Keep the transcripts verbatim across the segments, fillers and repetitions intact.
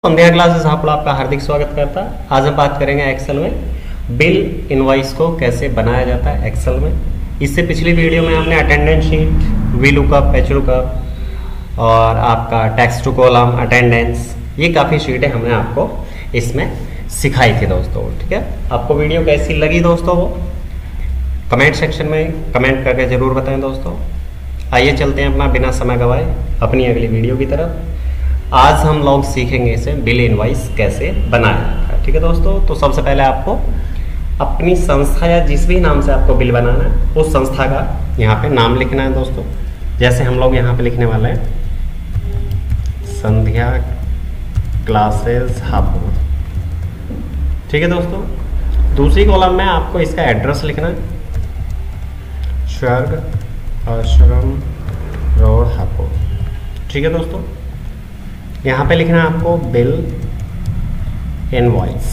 संध्या classes आप आपका हार्दिक स्वागत करता है। आज हम बात करेंगे एक्सेल में बिल इनवॉइस को कैसे बनाया जाता है एक्सेल में। इससे पिछली वीडियो में हमने attendance sheet, V lookup, H lookup और आपका टेक्स्ट टू कॉलम, अटेंडेंस, ये काफ़ी शीटें हमने आपको इसमें सिखाई थी दोस्तों। ठीक है, आपको वीडियो कैसी लगी दोस्तों वो कमेंट सेक्शन में कमेंट करके ज़रूर बताएं दोस्तों। आइए चलते हैं अपना बिना समय गवाए अपनी अगली वीडियो की तरफ। आज हम लोग सीखेंगे इसे बिल इनवॉइस कैसे बनाया जाता है। ठीक है दोस्तों, तो सबसे पहले आपको अपनी संस्था या जिस भी नाम से आपको बिल बनाना है उस संस्था का यहाँ पे नाम लिखना है दोस्तों। जैसे हम लोग यहाँ पे लिखने वाले हैं संध्या क्लासेस हापुड़। ठीक है दोस्तों, दूसरी कॉलम में आपको इसका एड्रेस लिखना है, स्वर्ग आश्रम रोड हापुड़। ठीक है दोस्तों, यहाँ पे लिखना है आपको बिल इनवॉइस।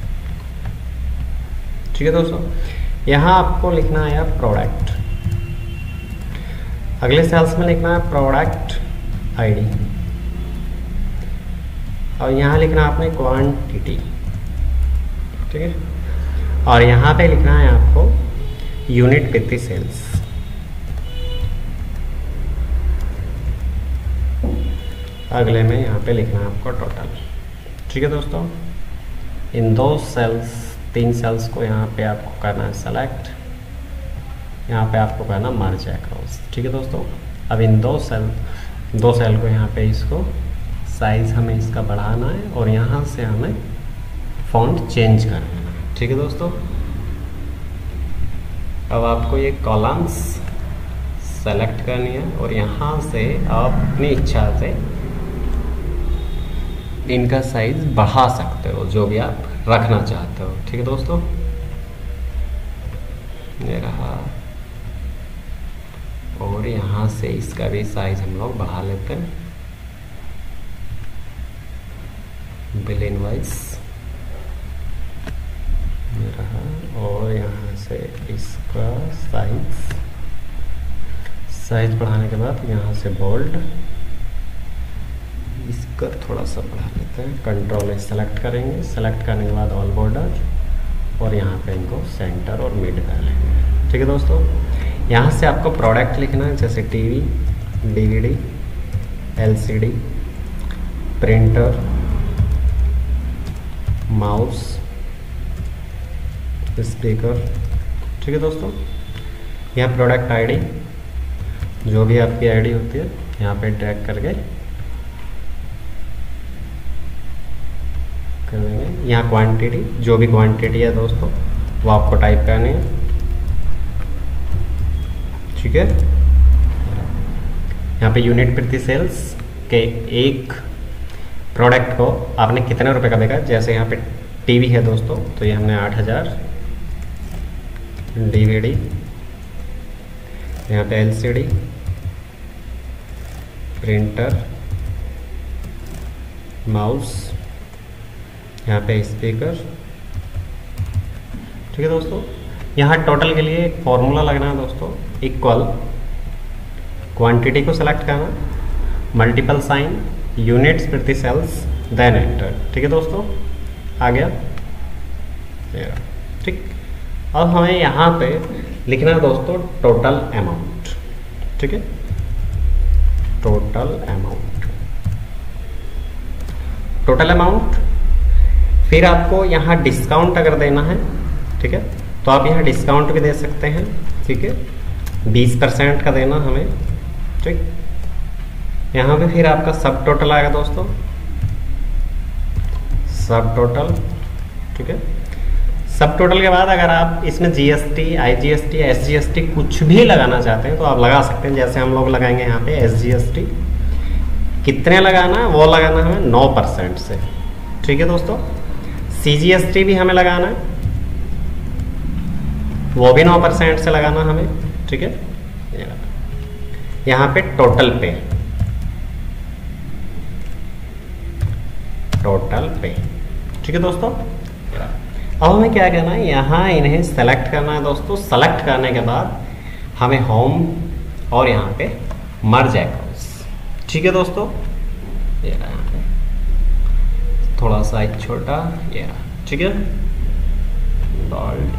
ठीक है दोस्तों, यहाँ आपको लिखना है यार प्रोडक्ट। अगले सेल्स में लिखना है प्रोडक्ट आईडी और यहाँ लिखना है आपने क्वांटिटी। ठीक है, और यहाँ पे लिखना है आपको यूनिट प्रति सेल्स। अगले में यहाँ पे लिखना है आपको टोटल। ठीक है दोस्तों, इन दो सेल्स तीन सेल्स को यहाँ पे आपको करना है सेलेक्ट, यहाँ पे आपको करना मर्ज अक्रॉस। ठीक है दोस्तों, अब इन दो सेल दो सेल को यहाँ पे इसको साइज हमें इसका बढ़ाना है और यहाँ से हमें फॉन्ट चेंज करना है। ठीक है दोस्तों, अब आपको ये कॉलम्स सेलेक्ट करनी है और यहाँ से आप अपनी इच्छा से इनका साइज बढ़ा सकते हो जो भी आप रखना चाहते हो। ठीक है दोस्तों, ये रहा और यहाँ से इसका भी साइज हम लोग बढ़ा लेते हैं। बिल इनवॉइस ये रहा और यहाँ से इसका साइज साइज बढ़ाने के बाद यहाँ से बोल्ड इसका थोड़ा सा बढ़ा लेते हैं। कंट्रोल सेलेक्ट करेंगे, सेलेक्ट करने के बाद ऑल बॉर्डर और यहाँ पे इनको सेंटर और मिड कर लेंगे। ठीक है दोस्तों, यहाँ से आपको प्रोडक्ट लिखना है जैसे TV, DVD, LCD, printer, mouse, speaker. ठीक है दोस्तों, यहाँ प्रोडक्ट आईडी जो भी आपकी आईडी होती है यहाँ पे ट्रैक करके कर देंगे। यहाँ क्वांटिटी जो भी क्वांटिटी है दोस्तों वो आपको टाइप करनी है। ठीक है, यहाँ पे यूनिट प्रति सेल्स के एक प्रोडक्ट को आपने कितने रुपए का देखा। जैसे यहाँ पे टीवी है दोस्तों तो ये हमने आठ हजार, डीवीडी, यहाँ पे एलसीडी, प्रिंटर, माउस, यहाँ पे स्पीकर। ठीक है दोस्तों, यहाँ टोटल के लिए एक फॉर्मूला लगना है दोस्तों, इक्वल क्वांटिटी को सेलेक्ट करना, मल्टीपल साइन, यूनिट्स प्रति सेल्स, देन एंटर। ठीक है दोस्तों, आ गया। ठीक, अब हमें यहाँ पे लिखना है दोस्तों टोटल अमाउंट। ठीक है, टोटल अमाउंट टोटल अमाउंट फिर आपको यहाँ डिस्काउंट अगर देना है, ठीक है, तो आप यहाँ डिस्काउंट भी दे सकते हैं। ठीक है, बीस परसेंट का देना हमें। ठीक, यहाँ पे फिर आपका सब टोटल आएगा दोस्तों, सब टोटल। ठीक है, सब टोटल के बाद अगर आप इसमें जीएसटी, आईजीएसटी, एसजीएसटी कुछ भी लगाना चाहते हैं तो आप लगा सकते हैं। जैसे हम लोग लगाएंगे यहाँ पे एसजीएसटी, कितने लगाना है वो लगाना हमें नौ परसेंट से। ठीक है दोस्तों, सीजीएसटी भी हमें लगाना है, वो भी नौ परसेंट से लगाना हमें। ठीक है, यहाँ पे टोटल पे टोटल पे ठीक है दोस्तों, अब हमें क्या करना है, यहाँ इन्हें सेलेक्ट करना है दोस्तों। सेलेक्ट करने के बाद हमें होम और यहाँ पे मर्ज अक्रॉस। ठीक है दोस्तों, ये यहाँ पे थोड़ा साइज छोटा, ये ठीक है, बोल्ड,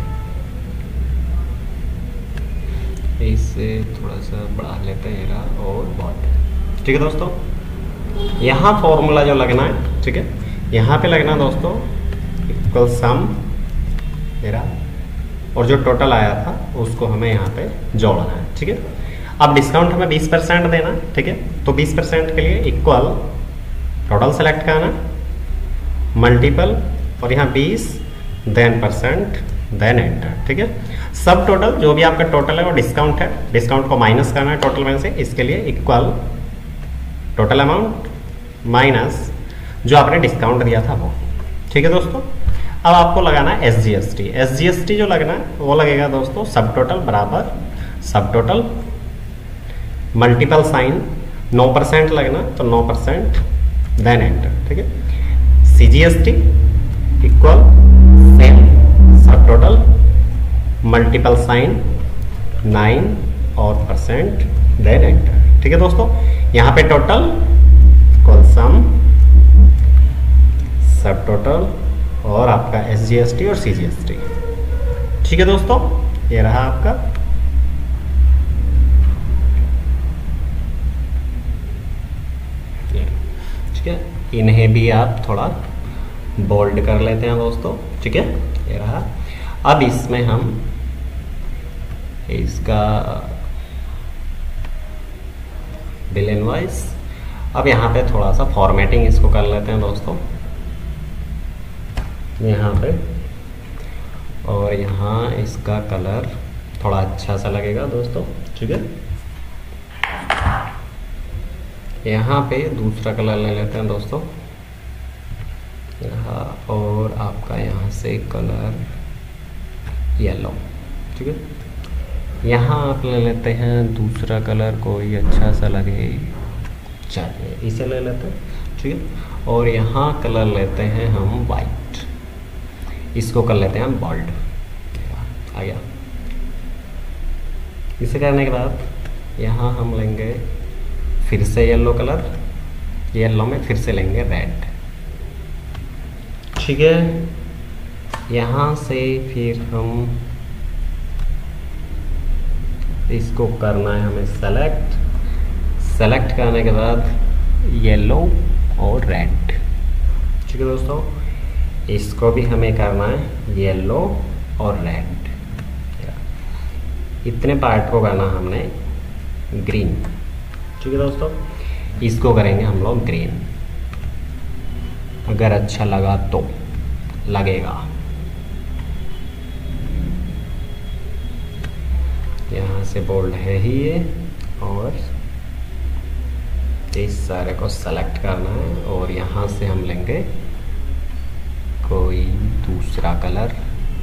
इसे थोड़ा सा बढ़ा लेते हैं और बोल्ड। ठीक है दोस्तों, यहाँ फॉर्मूला जो लगना है, ठीक है, यहाँ पे लगना दोस्तों इक्वल सम मेरा, और जो टोटल आया था उसको हमें यहाँ पे जोड़ना है। ठीक है, अब डिस्काउंट हमें बीस परसेंट देना है। ठीक है, तो बीस परसेंट के लिए इक्वल टोटल सेलेक्ट करना, मल्टीपल और यहाँ बीस, देन परसेंट, देन एंटर। ठीक है, सब टोटल जो भी आपका टोटल है वो डिस्काउंट है, डिस्काउंट को माइनस करना है टोटल में से, इसके लिए इक्वल टोटल अमाउंट माइनस जो आपने डिस्काउंट दिया था वो। ठीक है दोस्तों, अब आपको लगाना है S G S T. S G S T जो लगना है वो लगेगा दोस्तों सब टोटल बराबर सब टोटल मल्टीपल साइन, नौ परसेंट लगना तो नौ परसेंट, देन एंटर। ठीक है, C G S T equal same subtotal multiple sign nine और परसेंट, देन एंटर। ठीक है दोस्तों, यहाँ पे टोटल इक्वल सम सब टोटल और आपका एस जी एस टी और सी जी एस टी। ठीक है दोस्तों, ये रहा आपका। ठीक है, इन्हें भी आप थोड़ा बोल्ड कर लेते हैं दोस्तों। ठीक है, ये रहा। अब इसमें हम इसका बिल इनवॉइस, अब यहाँ पे थोड़ा सा फॉर्मेटिंग इसको कर लेते हैं दोस्तों, यहाँ पे, और यहाँ इसका कलर थोड़ा अच्छा सा लगेगा दोस्तों। ठीक है, यहाँ पे दूसरा कलर ले लेते हैं दोस्तों, यहाँ, और आपका यहाँ से कलर येलो। ठीक है, यहाँ आप ले लेते हैं दूसरा कलर, कोई अच्छा सा लगे, चलिए इसे ले लेते हैं। ठीक है, और यहाँ कलर लेते हैं हम वाइट, इसको कर लेते हैं हम बोल्ड, आ गया। इसे करने के बाद यहाँ हम लेंगे फिर से येलो कलर, येलो में फिर से लेंगे रेड। ठीक है, यहाँ से फिर हम इसको करना है हमें सेलेक्ट, सेलेक्ट करने के बाद येलो और रेड। ठीक है दोस्तों, इसको भी हमें करना है येलो और रेड, इतने पार्ट को करना हमने ग्रीन। ठीक है दोस्तों, इसको करेंगे हम लोग ग्रीन, अगर अच्छा लगा तो लगेगा। यहाँ से बोल्ड है ही ये, और इस सारे को सेलेक्ट करना है, और यहाँ से हम लेंगे कोई दूसरा कलर,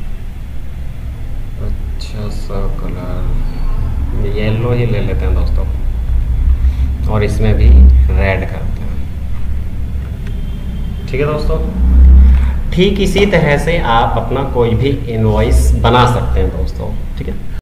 अच्छा सा कलर, येलो ही ले लेते हैं दोस्तों, और इसमें भी रेड करते हैं। ठीक है दोस्तों, ठीक इसी तरह से आप अपना कोई भी इनवॉइस बना सकते हैं दोस्तों। ठीक है।